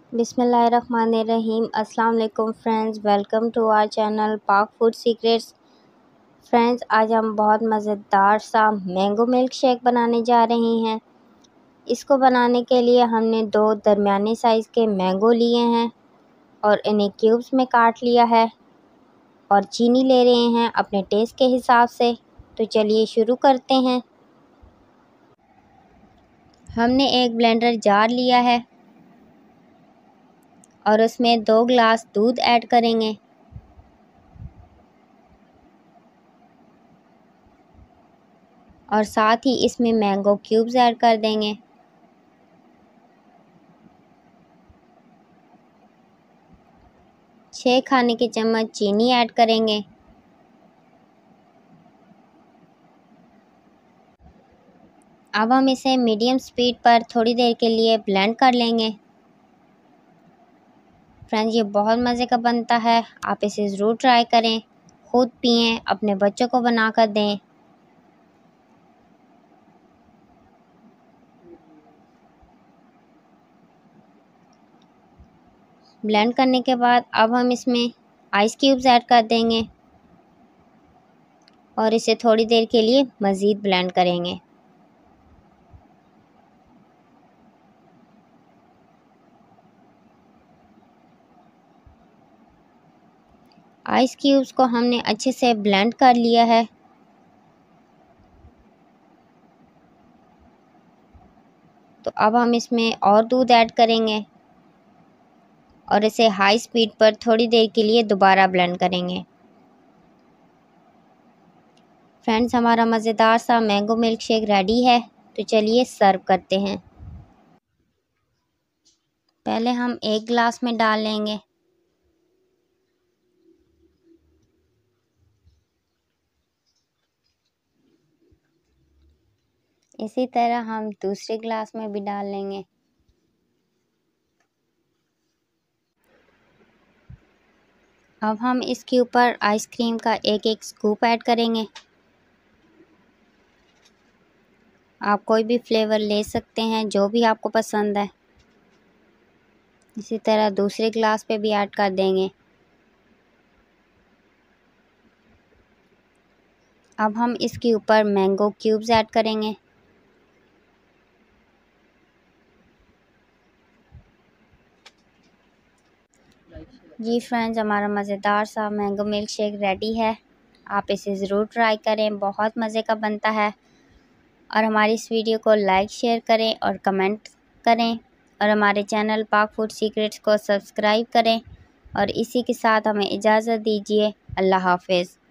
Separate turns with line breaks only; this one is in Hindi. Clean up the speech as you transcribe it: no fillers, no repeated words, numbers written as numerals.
बिस्मिल्लाहिर्रहमानिर्रहीम। अस्सलाम वालेकुम friends, welcome to our channel Pak food secrets. Friends, आज हम बहुत मज़ेदार सा मैंगो मिल्क शेक बनाने जा रहे हैं। इसको बनाने के लिए हमने 2 दरमियाने साइज़ के मैंगो लिए हैं और इन्हें क्यूब्स में काट लिया है और चीनी ले रहे हैं अपने टेस्ट के हिसाब से। तो चलिए शुरू करते हैं। हमने एक ब्लेंडर जार लिया है और उसमें 2 गिलास दूध ऐड करेंगे और साथ ही इसमें मैंगो क्यूब्स ऐड कर देंगे। छः खाने के चम्मच चीनी ऐड करेंगे। अब हम इसे मीडियम स्पीड पर थोड़ी देर के लिए ब्लेंड कर लेंगे। फ्रेंड्स, ये बहुत मज़े का बनता है, आप इसे ज़रूर ट्राई करें, खुद पिएं, अपने बच्चों को बना कर दें। ब्लेंड करने के बाद अब हम इसमें आइस क्यूब्स ऐड कर देंगे और इसे थोड़ी देर के लिए मज़ीद ब्लेंड करेंगे। आइस क्यूब्स को हमने अच्छे से ब्लेंड कर लिया है। तो अब हम इसमें और दूध ऐड करेंगे और इसे हाई स्पीड पर थोड़ी देर के लिए दोबारा ब्लेंड करेंगे। फ्रेंड्स, हमारा मज़ेदार सा मैंगो मिल्क शेक रेडी है। तो चलिए सर्व करते हैं। पहले हम एक गिलास में डाल लेंगे। इसी तरह हम दूसरे गिलास में भी डाल लेंगे। अब हम इसके ऊपर आइसक्रीम का एक स्कूप ऐड करेंगे। आप कोई भी फ्लेवर ले सकते हैं जो भी आपको पसंद है। इसी तरह दूसरे गिलास पे भी ऐड कर देंगे। अब हम इसके ऊपर मैंगो क्यूब्स ऐड करेंगे। जी फ्रेंड्स, हमारा मज़ेदार सा मैंगो मिल्क शेक रेडी है। आप इसे ज़रूर ट्राई करें, बहुत मज़े का बनता है। और हमारी इस वीडियो को लाइक शेयर करें और कमेंट करें और हमारे चैनल पाक फूड सीक्रेट्स को सब्सक्राइब करें। और इसी के साथ हमें इजाज़त दीजिए। अल्लाह हाफ़िज़।